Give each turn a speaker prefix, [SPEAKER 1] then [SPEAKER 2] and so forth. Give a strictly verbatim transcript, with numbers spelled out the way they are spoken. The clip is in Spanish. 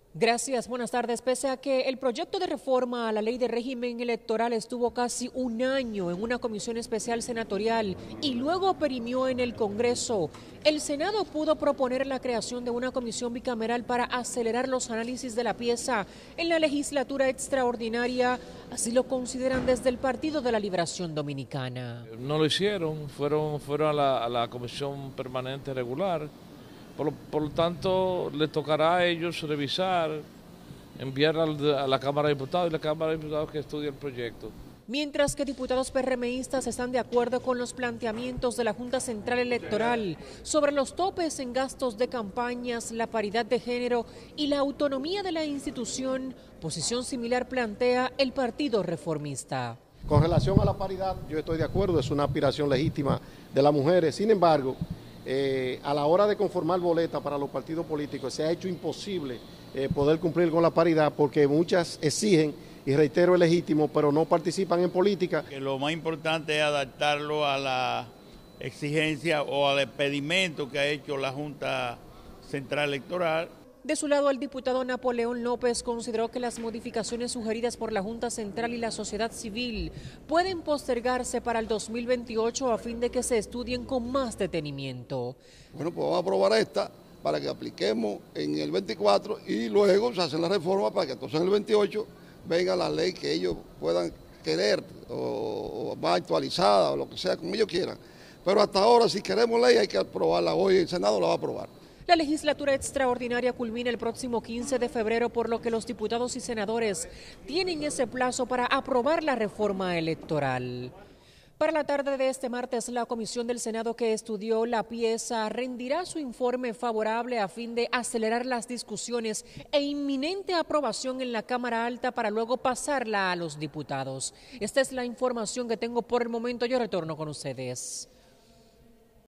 [SPEAKER 1] Gracias, buenas tardes. Pese a que el proyecto de reforma a la ley de régimen electoral estuvo casi un año en una comisión especial senatorial y luego perimió en el Congreso, el Senado pudo proponer la creación de una comisión bicameral para acelerar los análisis de la pieza en la legislatura extraordinaria, así lo consideran desde el Partido de la Liberación Dominicana.
[SPEAKER 2] No lo hicieron, fueron, fueron a la, a la comisión permanente regular. Por, por lo tanto, le tocará a ellos revisar, enviar a la Cámara de Diputados y la Cámara de Diputados que estudie el proyecto.
[SPEAKER 1] Mientras que diputados PRMistas están de acuerdo con los planteamientos de la Junta Central Electoral sobre los topes en gastos de campañas, la paridad de género y la autonomía de la institución, posición similar plantea el Partido Reformista.
[SPEAKER 3] Con relación a la paridad, yo estoy de acuerdo, es una aspiración legítima de las mujeres. Sin embargo, Eh, a la hora de conformar boleta para los partidos políticos se ha hecho imposible eh, poder cumplir con la paridad porque muchas exigen, y reitero, es legítimo, pero no participan en política.
[SPEAKER 4] Que lo más importante es adaptarlo a la exigencia o al impedimento que ha hecho la Junta Central Electoral.
[SPEAKER 1] De su lado, el diputado Napoleón López consideró que las modificaciones sugeridas por la Junta Central y la sociedad civil pueden postergarse para el dos mil veintiocho a fin de que se estudien con más detenimiento.
[SPEAKER 5] Bueno, pues vamos a aprobar esta para que apliquemos en el veinticuatro y luego se hacen la reforma para que entonces en el veintiocho venga la ley que ellos puedan querer o, o más actualizada o lo que sea, como ellos quieran. Pero hasta ahora, si queremos ley, hay que aprobarla hoy, el Senado la va a aprobar.
[SPEAKER 1] La legislatura extraordinaria culmina el próximo quince de febrero, por lo que los diputados y senadores tienen ese plazo para aprobar la reforma electoral. Para la tarde de este martes, la comisión del Senado que estudió la pieza rendirá su informe favorable a fin de acelerar las discusiones e inminente aprobación en la Cámara Alta para luego pasarla a los diputados. Esta es la información que tengo por el momento. Yo retorno con ustedes.